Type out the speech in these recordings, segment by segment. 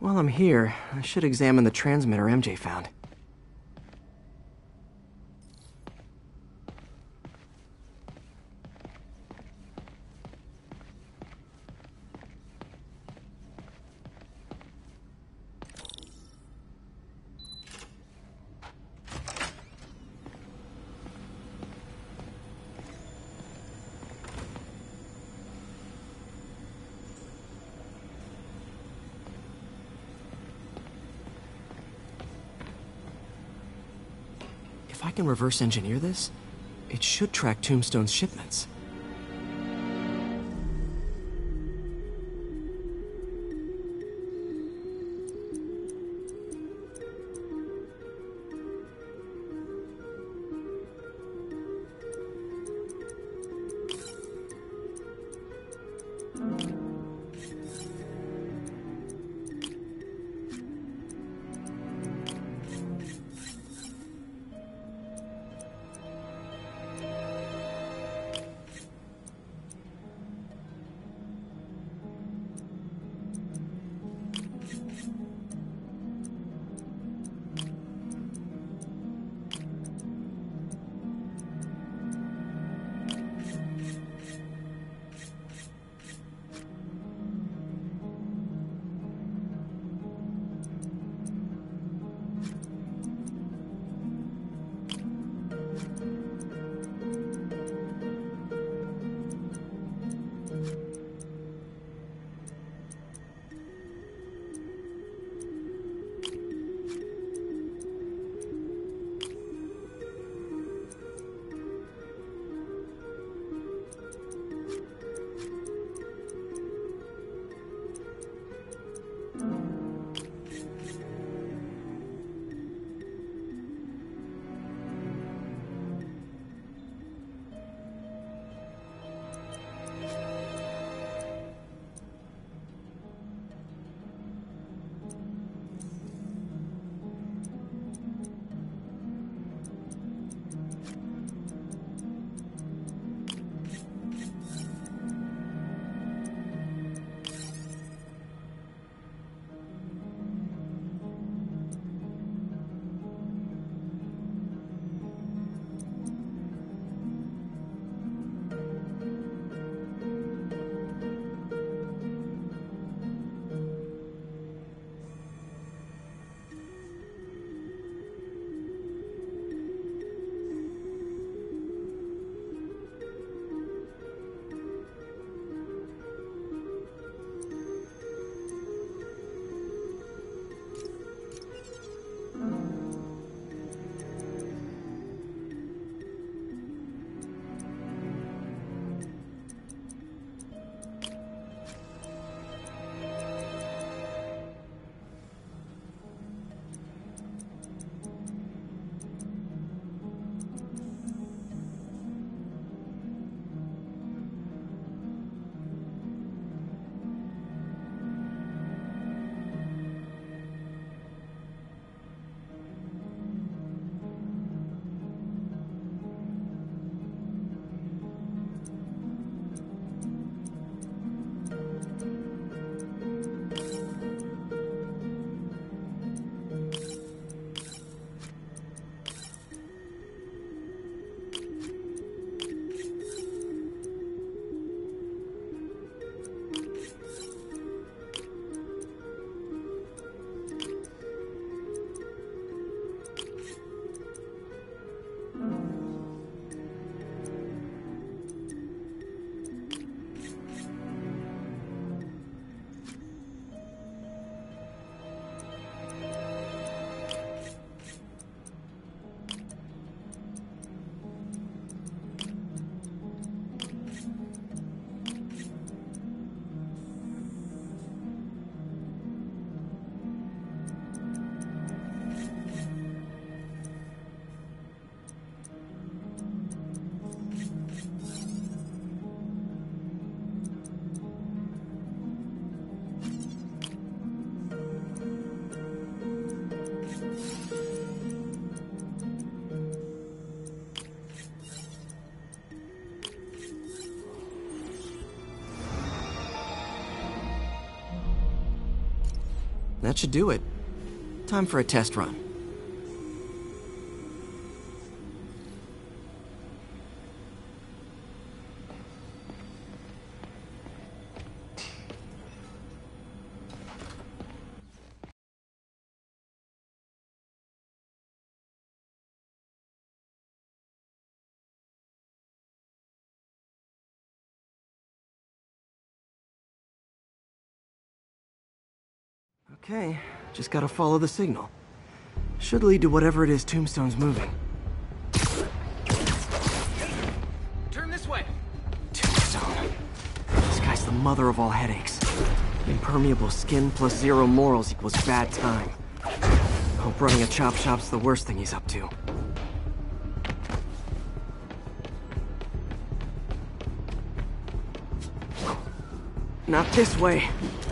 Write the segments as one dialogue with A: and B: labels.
A: While I'm here, I should examine the transmitter MJ found. If I can reverse engineer this, it should track Tombstone's shipments. that should do it. Time for a test run. Okay, just gotta follow the signal. Should lead to whatever it is Tombstone's moving.
B: Turn this way!
A: Tombstone. This guy's the mother of all headaches. Impermeable skin plus 0 morals equals bad time. Hope running a chop shop's the worst thing he's up to. Not this way.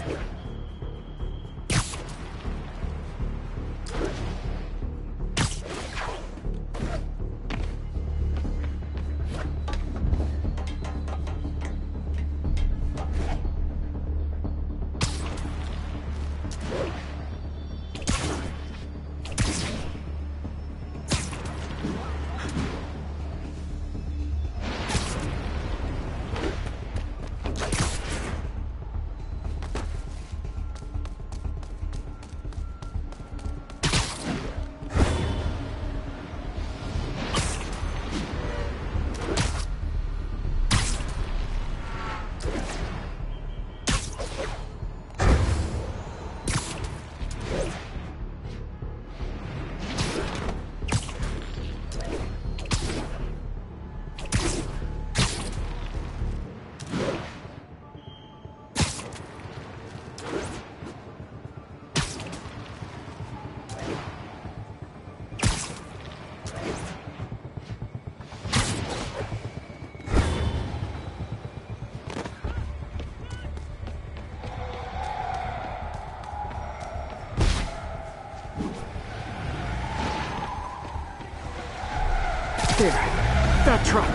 A: There. That truck.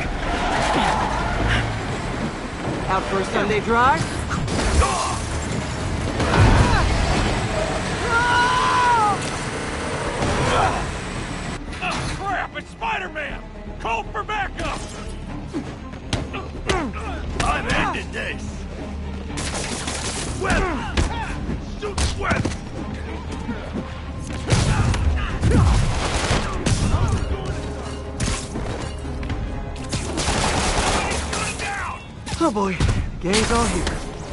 A: Out for a Sunday drive?
C: Crap! It's Spider-Man! Call for backup! I've ended this! Web! Shoot web!
A: Oh boy, the gang's all here.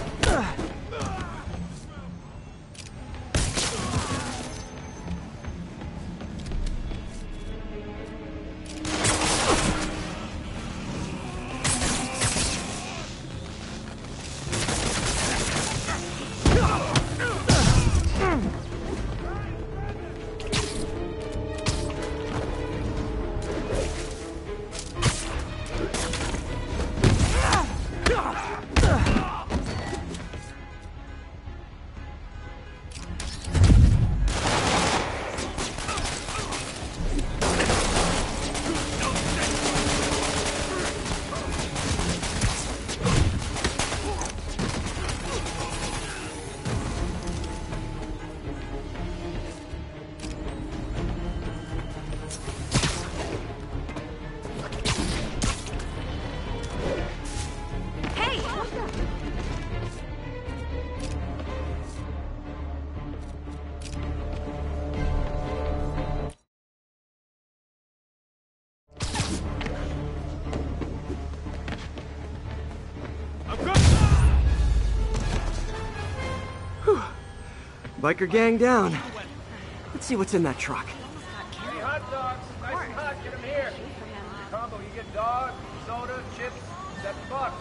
A: Biker gang down. Let's see what's in that truck.
B: Hey, hot dogs. Nice and hot. Get them here. Combo, you get dog, soda, chips, $7.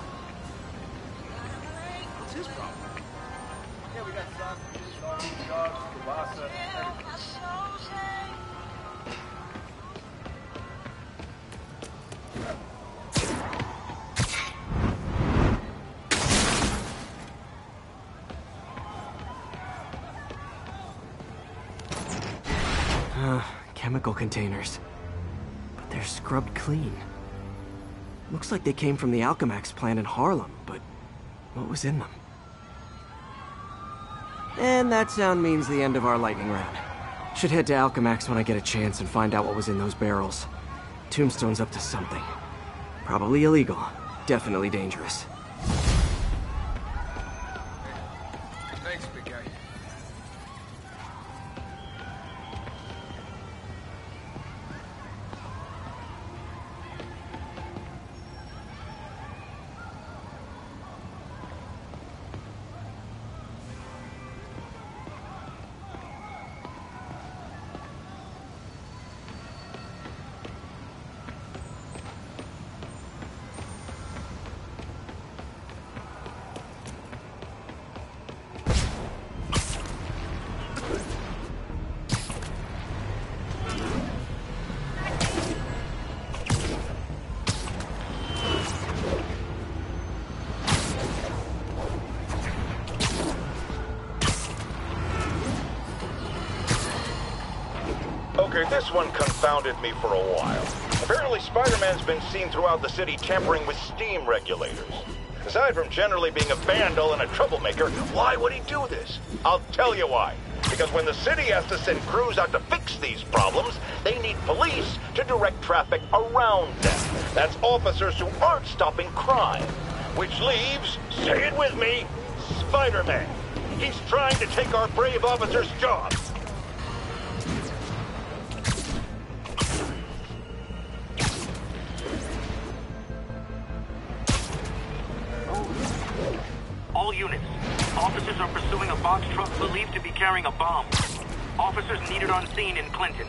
B: What's his problem? Yeah, we got sausages, dogs, kielbasa, everything.
A: Chemical containers. But they're scrubbed clean. Looks like they came from the Alchemax plant in Harlem, but what was in them? And that sound means the end of our lightning round. Should head to Alchemax when I get a chance and find out what was in those barrels. Tombstone's up to something. Probably illegal. Definitely dangerous.
B: Thanks, big guy.
D: Okay, this one confounded me for a while. Apparently Spider-Man's been seen throughout the city tampering with steam regulators. Aside from generally being a vandal and a troublemaker, why would he do this? I'll tell you why. Because when the city has to send crews out to fix these problems, they need police to direct traffic around them. That's officers who aren't stopping crime. Which leaves, say it with me, Spider-Man. He's trying to take our brave officers' jobs.
E: All units. Officers are pursuing a box truck believed to be carrying a bomb. Officers needed on scene in Clinton.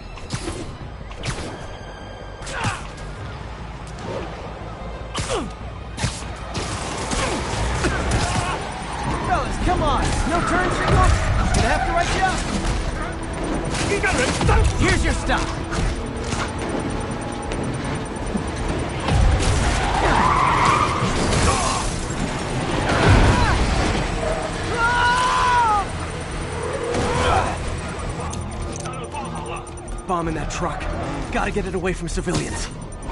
A: Fellas, come on! No turn signal? Gonna have to write you up! Here's your stop! Bomb in that truck. Gotta get it away from civilians.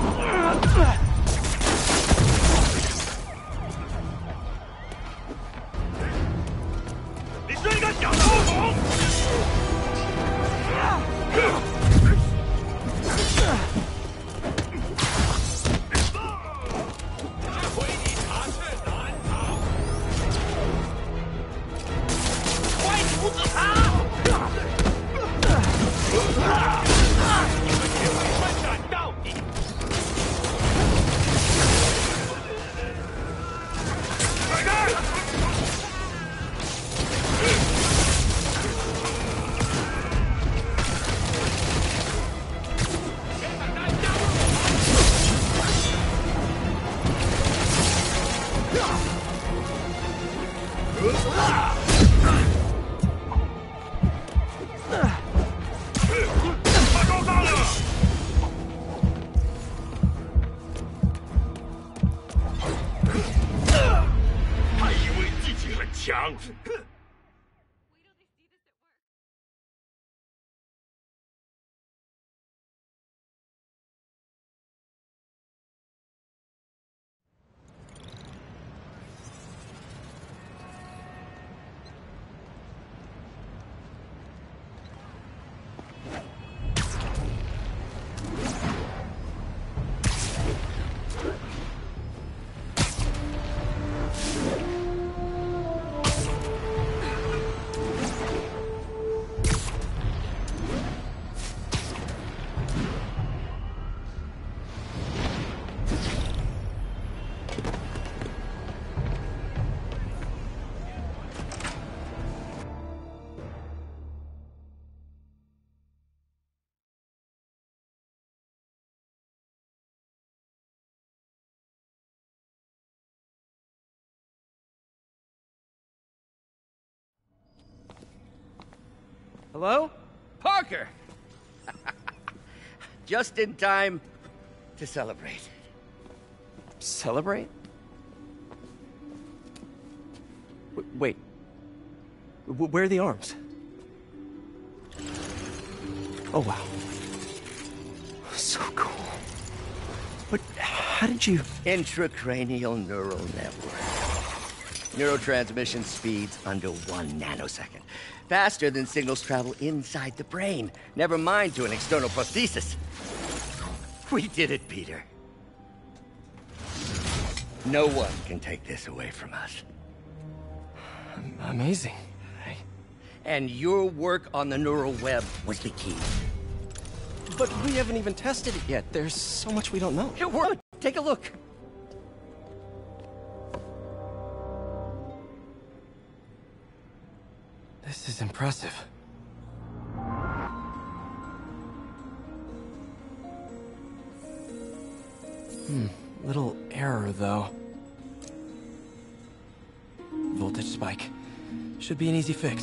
F: Hello?
G: Parker! Just in time to celebrate.
A: Celebrate? Wait. Where are the arms? Oh, wow. So cool. But how did you...
G: Intracranial neural network. Neurotransmission speeds under 1 nanosecond. Faster than signals travel inside the brain. Never mind to an external prosthesis. We did it, Peter. No one can take this away from us.
A: Amazing.
G: And your work on the neural web was the key.
A: But we haven't even tested it yet. There's so much we don't know.
G: It worked. Take a look.
A: This is impressive. Little error, though. Voltage spike. Should be an easy fix.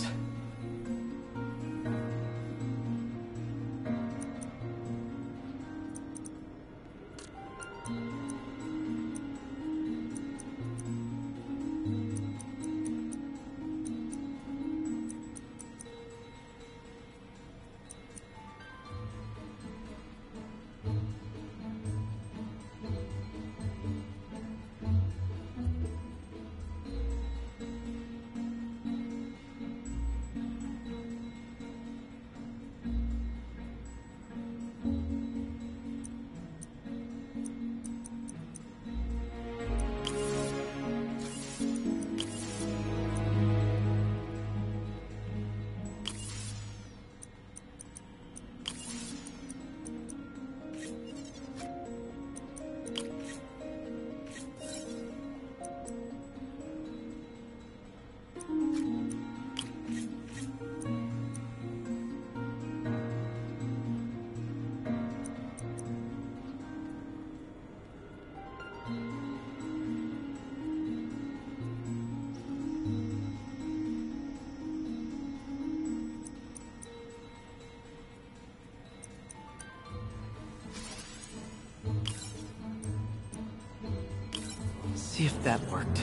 A: See if that worked.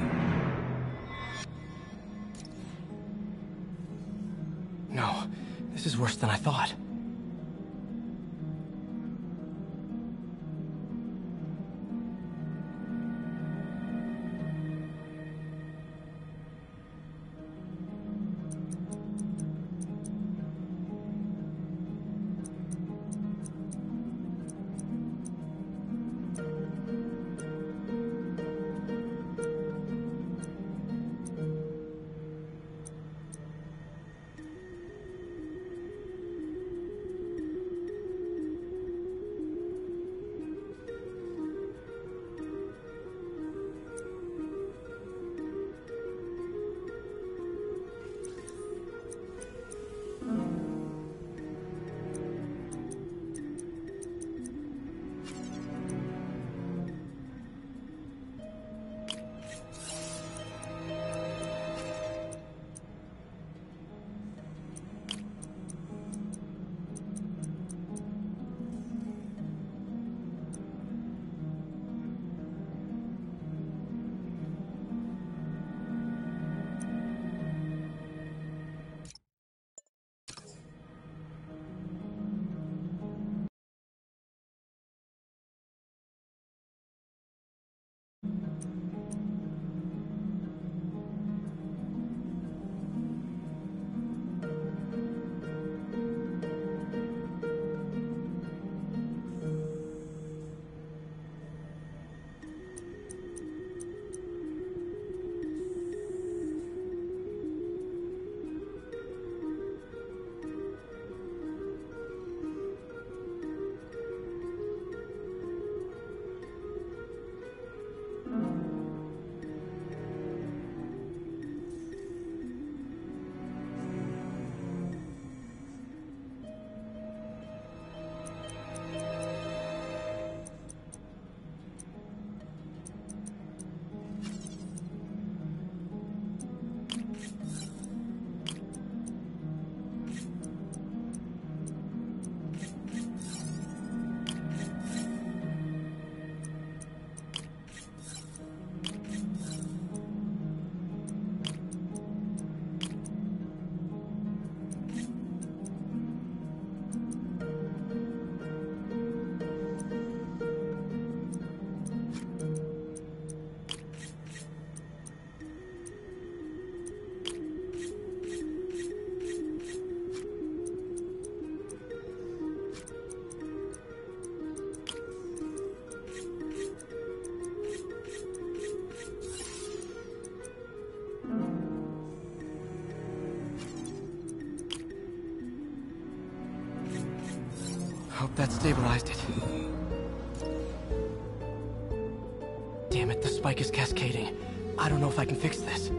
A: No, this is worse than I thought. That stabilized it. Damn it, the spike is cascading. I don't know if I can fix this.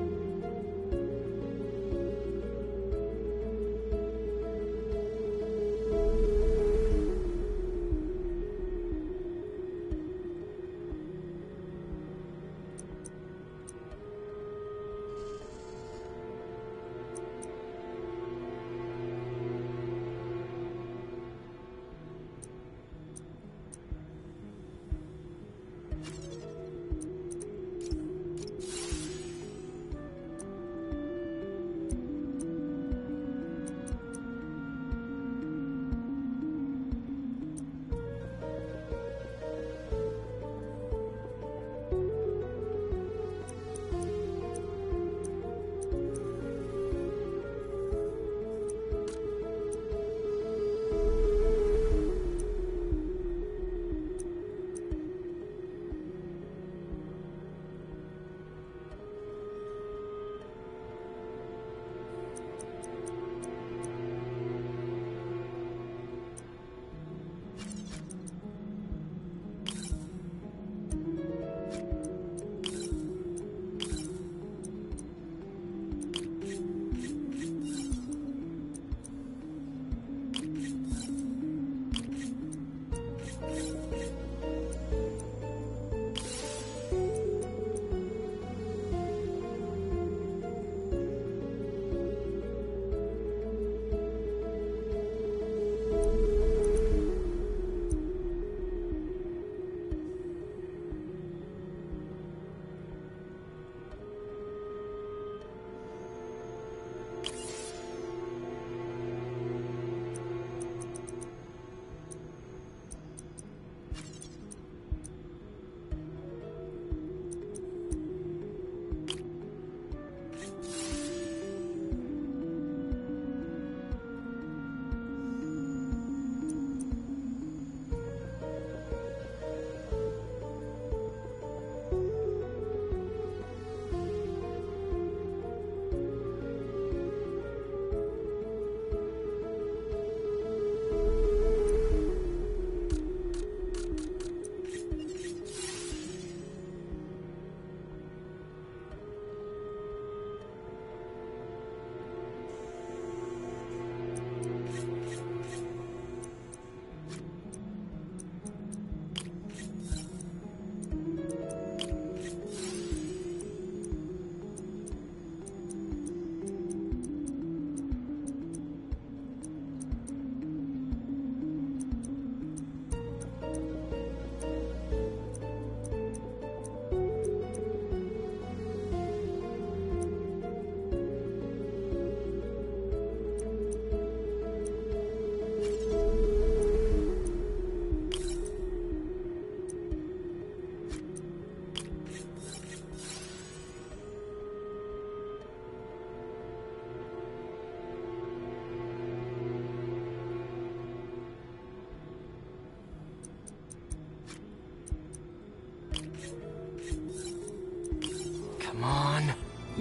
A: Come on.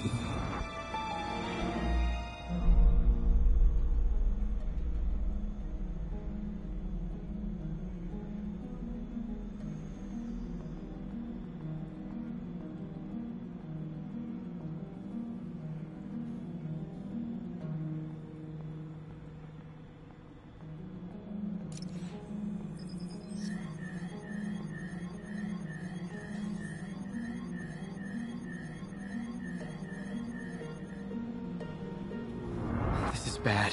A: Bad.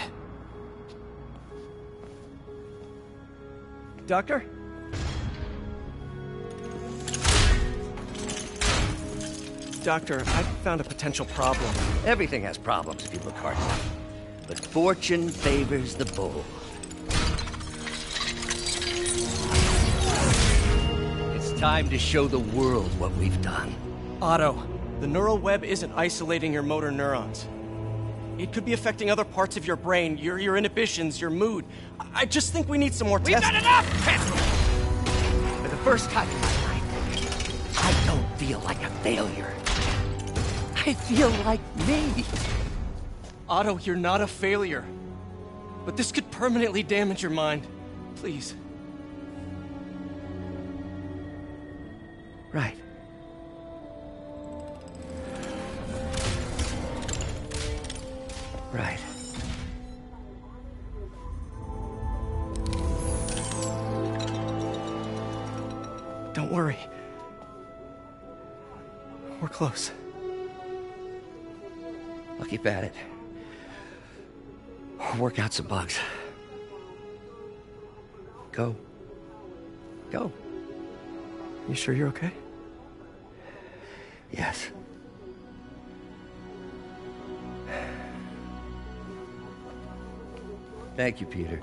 A: Doctor? Doctor, I found a potential problem.
G: Everything has problems if you look hard enough. But fortune favors the bold. It's time to show the world what we've done.
A: Otto, the neural web isn't isolating your motor neurons. It could be affecting other parts of your brain, your inhibitions, your mood. I just think we need some more testing.
G: We've got enough testing! For the first time in my life, I don't feel like a failure. I feel like me.
A: Otto, you're not a failure. But this could permanently damage your mind. Please,
G: Right. Right.
A: Don't worry. We're close.
G: I'll keep at it. I'll work out some bugs. Go. Go.
A: You sure you're okay?
G: Yes. Thank you, Peter.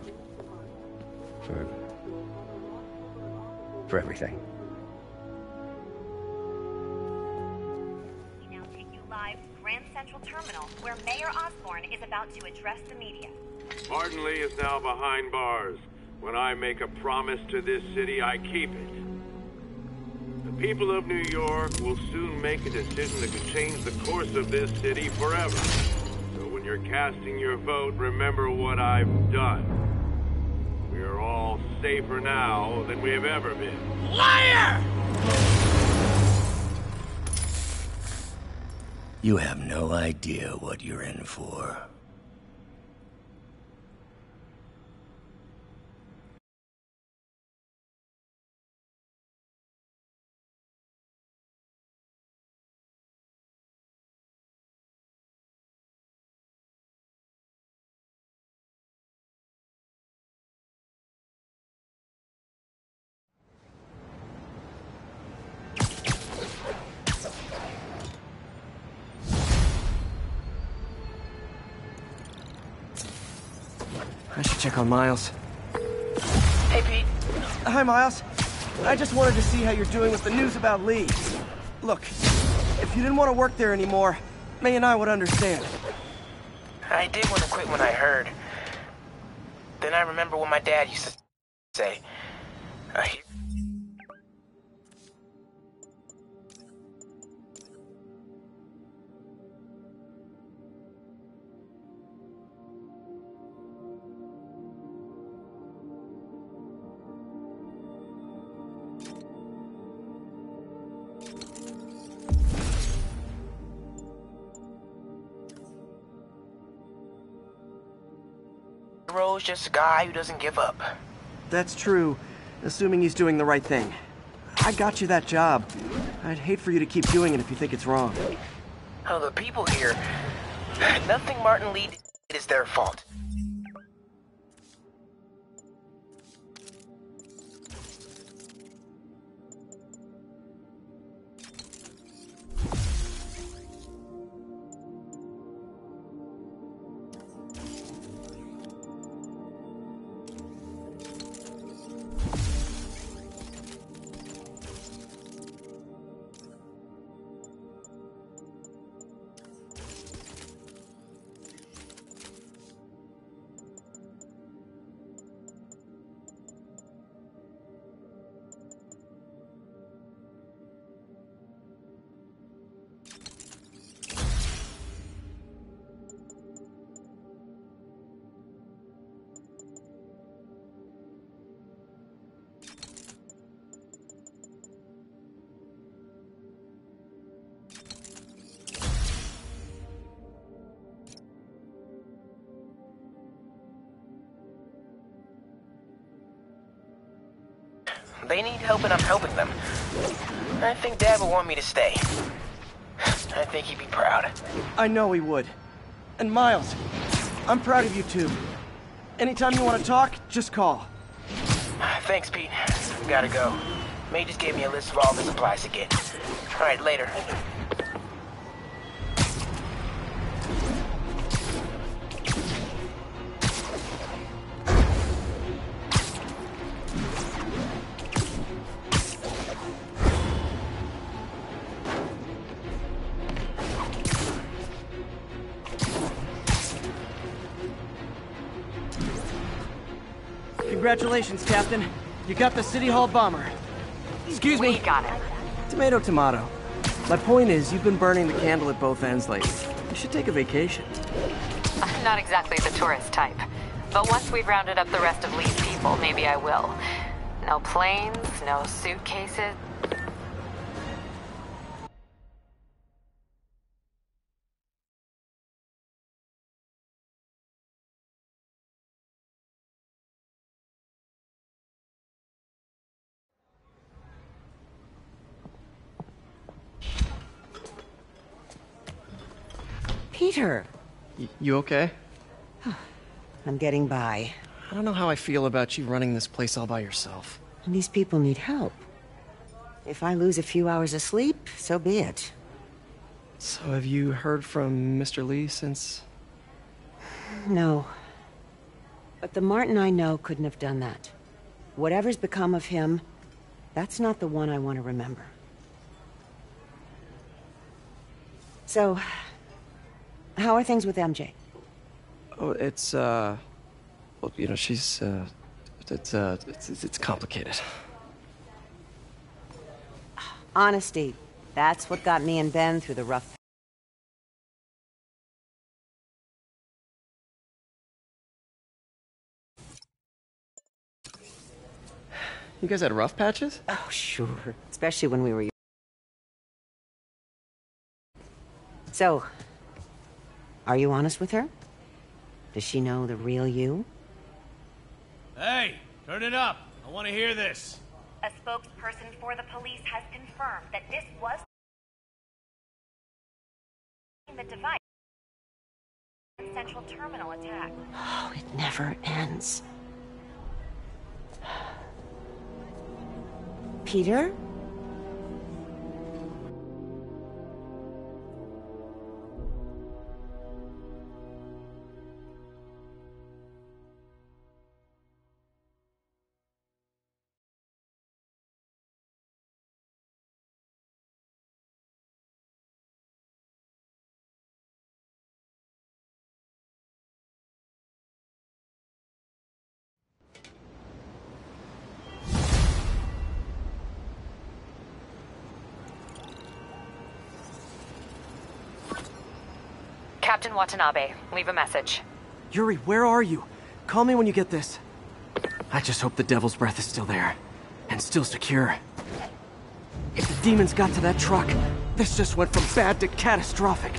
G: For everything.
F: We now take you live to Grand Central Terminal, where Mayor Osborn is about to address the media.
H: Martin Lee is now behind bars. When I make a promise to this city, I keep it. The people of New York will soon make a decision that could change the course of this city forever. So when you're casting your vote, remember what I've done. We are all safer now than we have ever been.
C: Liar!
G: You have no idea what you're in for.
A: I should check on Miles.
I: Hey, Pete.
A: Hi, Miles. I just wanted to see how you're doing with the news about Lee. Look, if you didn't want to work there anymore, May and I would understand.
I: I did want to quit when I heard. Then I remember what my dad used to say. Hero's just a guy who doesn't give up.
A: That's true, assuming he's doing the right thing. I got you that job. I'd hate for you to keep doing it if you think it's wrong.
I: Oh, the people here, nothing Martin Lee did is their fault. They need help and I'm helping them. I think Dad will want me to stay. I think he'd be proud.
A: I know he would. And Miles, I'm proud of you too. Anytime you want to talk, just call.
I: Thanks, Pete. Gotta go. May just gave me a list of all the supplies to get. All right, later.
A: Congratulations, Captain. You got the City Hall bomber. Excuse me.
J: We got it.
A: Tomato, tomato. My point is, you've been burning the candle at both ends lately. You should take a vacation.
J: I'm not exactly the tourist type. But once we've rounded up the rest of Lee's people, maybe I will. No planes, no suitcases.
K: Peter!
A: You okay?
K: I'm getting by.
A: I don't know how I feel about you running this place all by yourself.
K: And these people need help. If I lose a few hours of sleep, so be it.
A: So have you heard from Mr. Lee since...
K: No. But the Martin I know couldn't have done that. Whatever's become of him, that's not the one I want to remember. So, how are things with MJ?
A: Oh, it's, well, you know, she's, it's complicated.
K: Honesty. That's what got me and Ben through the rough...
A: You guys had rough patches?
K: Oh, sure. Especially when we were... So, are you honest with her? Does she know the real you?
C: Hey, turn it up. I want to hear this.
F: A spokesperson for the police has confirmed that this was the device Central Terminal attack.
K: Oh, it never ends. Peter?
J: Captain Watanabe, leave a message.
A: Yuri, where are you? Call me when you get this. I just hope the Devil's Breath is still there. And still secure. If the demons got to that truck, this just went from bad to catastrophic.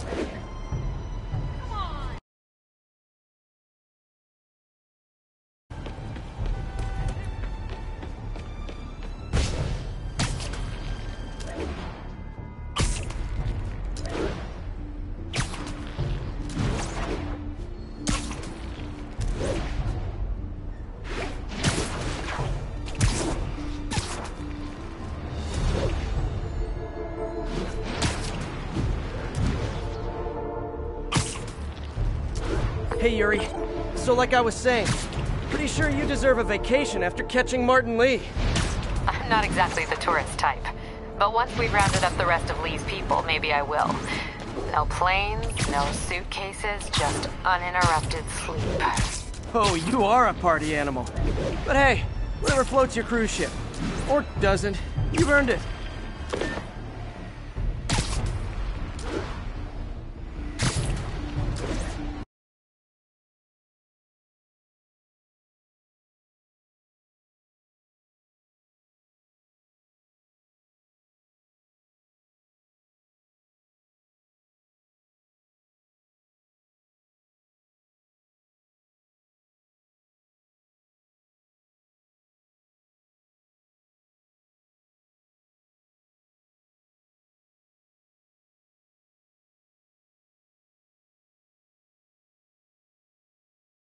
A: Hey, Yuri. So like I was saying, pretty sure you deserve a vacation after catching Martin Lee.
J: I'm not exactly the tourist type. But once we've rounded up the rest of Lee's people, maybe I will. No planes, no suitcases, just uninterrupted sleep.
A: Oh, you are a party animal. But hey, whatever floats your cruise ship. Or doesn't. You've earned it.